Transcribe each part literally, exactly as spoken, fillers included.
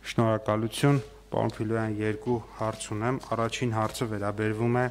Շնորհակալություն, պարոն Փիլոյան, երկու հարց ունեմ։ Առաջին հարցը վերաբերվում է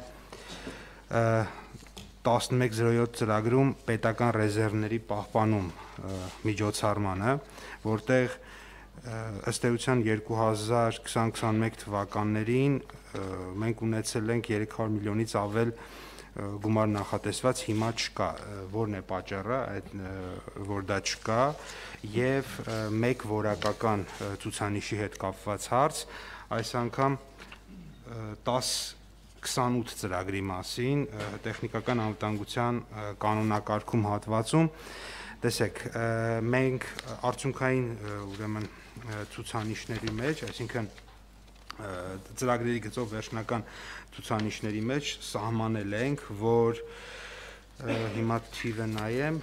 տասնմեկ զրո յոթ ծրագրում պետական ռեզերվների պահպանում միջոցառմանը, որտեղ ըստ էության երկու հազար քսան քսանմեկ թվականներին մենք ունեցել ենք երեք հարյուր միլիոնից ավել գումար նախատեսված, հիմա չկա, որն է պատճառը, որ դա չկա, եւ մեկ որակական ցուցանիշի հետ կապված հարց, այս անգամ տասը քսանութ ծրագրի մասին տեխնիկական անվտանգության կանոնակարգում հատվածում, տեսեք, մենք արդյունքային ուրեմն ցուցանիշների մեջ, այսինքն ծրագրերի գծով վերջնական ցուցանիշների մեջ սահմանել ենք, որ հիմա թիվը նայեմ,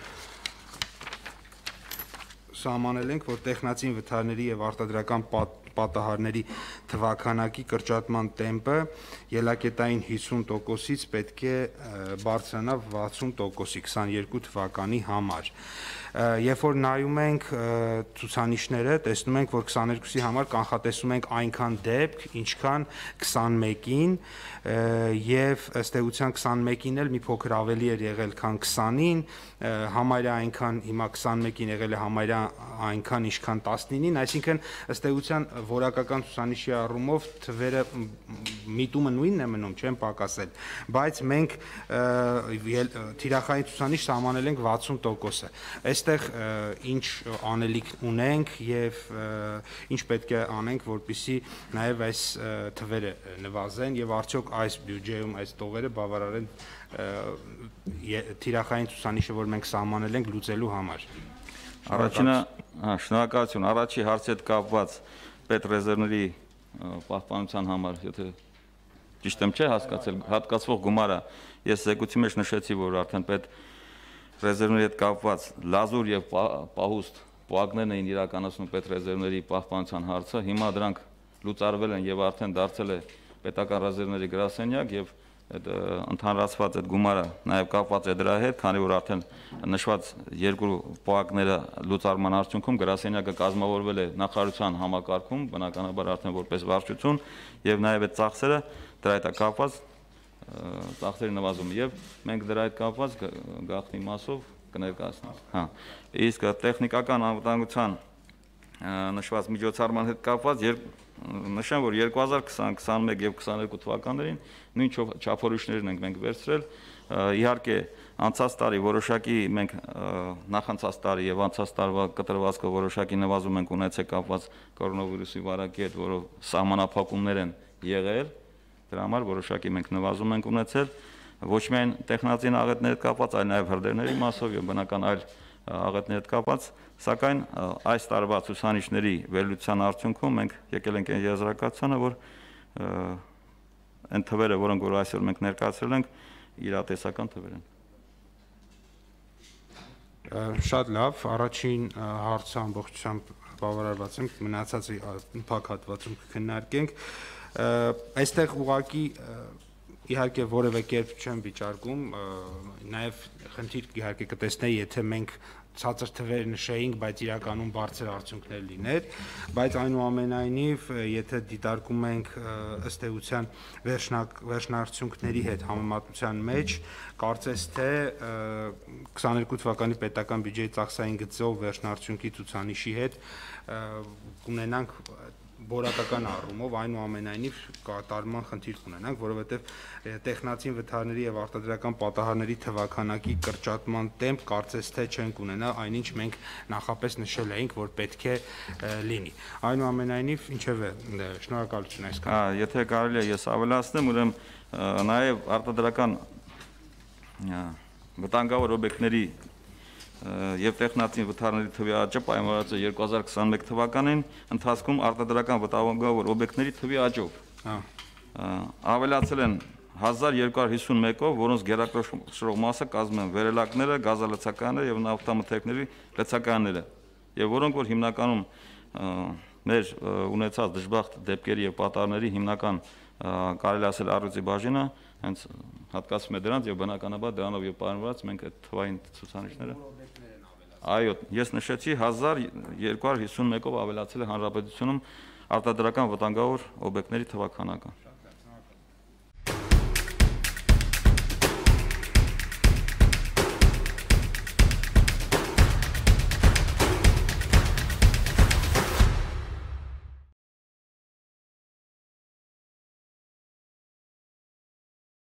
սահմանել ենք, որ տեխնացին վթարների եւ արտադրական պատահարների թվականակի կրճատման տեմպը ելակետային հիսուն տոկոսից պետք է բարձրանա վաթսուն տոկոսի քսաներկու թվականի համար։ Երբ որ նայում ենք ցուցանիշները, տեսնում ենք, որ քսաներկուսի համար կանխատեսում ենք այնքան դեպք, ինչքան քսանմեկին, եւ ըստ էության քսանմեկին էլ մի փոքր ավելի էր եղել, քան քսանին, համարյա այնքան հիմա քսանմեկին եղել է համարյա այնքան, ինչքան տասնինին, այսինքն ըստ էության որակական ցուցանիշի առումով թվերը միտումը նույնն է մնում, չեն պակասել, բայց մենք թիրախային ցուցանիշ սահմանել ենք վաթսուն տոկոսը։ Այստեղ ինչ անելիք ունենք եւ ինչ պետք է անենք, որպեսզի նաեւ այս թվերը նվազեն եւ արդյոք այս բյուջեում այս տողերը բավարարեն թիրախային ցուցանիշը, որ մենք սահմանել ենք լուծելու համար։ Առաջինը, շնորհակալություն, առաջի հարցի հետ կապված պետռեզերվների պահպանության համար, եթե ճիշտ եմ չէ հասկացել, հատկացվող գումարը, ես զեկույցի մեջ նշեցի, որ արդեն պետ ռեզերվների հետ կապված լազուր եւ պահուստ պոակներն էին իրականացնում պետռեզերվների պահպանության հարցը, հիմա դրանք լուծարվել են եւ արդեն դարձել է պետական ռեզերվների գրասենյակ եւ այդ ընդհանրացված այդ գումարը նաեւ կապված է դրա հետ, քանի որ արդեն նշված երկու պոակները լուծարման արդյունքում գրասենյակը կազմավորվել է նախարարության համակարգում, բնականաբար արդեն որպես վարչություն եւ նաեւ այդ ծախսերը դրա հետ կապված ծախսերի նվազումը եւ մենք դրա հետ կապված գաղտնի մասով կներկայացնենք։ Հա, իսկ տեխնիկական անվտանգության նշված միջոցառման հետ կապված նշեմ, որ երկու հազար քսան քսանմեկ եւ քսաներկու թվականներին նույն չափորոշիչներն ենք մենք վերցրել, իհարկե անցած տարի որոշակի մենք նախանցած տարի եւ անցած տարվա կտրվածքը որոշակի նվազում ենք ունեցել կապված կորոնավիրուսի վարակի հետ, որով սահմանափակումներ են եղել, դրա համար որոշակի մենք նվազում ենք ունեցել, ոչ միայն տեխնացին աղետների հետ կապված, այլ նաեւ հրդեհների մասով եւ բնական այլ աղետների հետ կապված, սակայն այս տարվա ցուցանիշների վերլուծության արդյունքում մենք եկել ենք այն եզրակացությանը, որ այն թվերը, որոնք որ այսօր մենք ներկայացրել ենք, իրատեսական թվեր են։ Շատ լավ, առաջին հարցը ամբողջությամբ բավարարված ենք, մնացածի փակ հատվածում կքննարկենք։ Այստեղ ուղղակի իհարկե որևէ կերպ չեմ վիճարկում, նաև խնդիր իհարկե կտեսնեի, եթե մենք ցածր թվեր նշեինք, բայց իրականում բարձր արդյունքներ լիներ, բայց այնուամենայնիվ, եթե դիտարկում ենք ըստ էության վերջնարդյունքների հետ համեմատության մեջ, կարծես թե քսաներկու թվականի պետական բյուջեի ծախսային գծով վերջնարդյունքի ցուցանիշի հետ կունենանք որակական առումով այնուամենայնիվ կատարման խնդիր կունենանք, որովհետև տեխնացին վթարների եւ արտադրական պատահարների թվականակի կրճատման տեմպ կարծես թե չենք ունենա, այնինչ մենք նախապես նշել էինք, որ պետք է լինի։ Այնուամենայնիվ, ինչևէ, շնորհակալություն այսքան։ Հա, եթե կարելի է ես ավելացնեմ, ուրեմն նաեւ արտադրական վտանգավոր օբյեկտների եւ տեխնացին վթարների թվի աճը պայմանավորված է երկու հազար քսանմեկ թվականին ընթացքում արտադրական վտանգավոր օբյեկտների թվի աճով։ Հա։ Ավելացել են հազար երկու հարյուր հիսունմեկով, որոնց գերակշռող մասը կազմում են վերելակները, գազալցականները եւ նավթամթերքների լցականները, եւ որոնք որ հիմնականում մեր ունեցած դժբախտ դեպքերի եւ պատահարների հիմնական կարելի ասել առյուծի բաժինը հենց հատկացվում է դրանց եւ բնականաբար դրանով եւ պայմանավորված մենք այդ թվային ցուցանիշները Այո, ես նշեցի հազար երկու հարյուր հիսունմեկով ավելացել է հանրապետությունում արտադրական վտանգավոր օբյեկտների թվաքանական։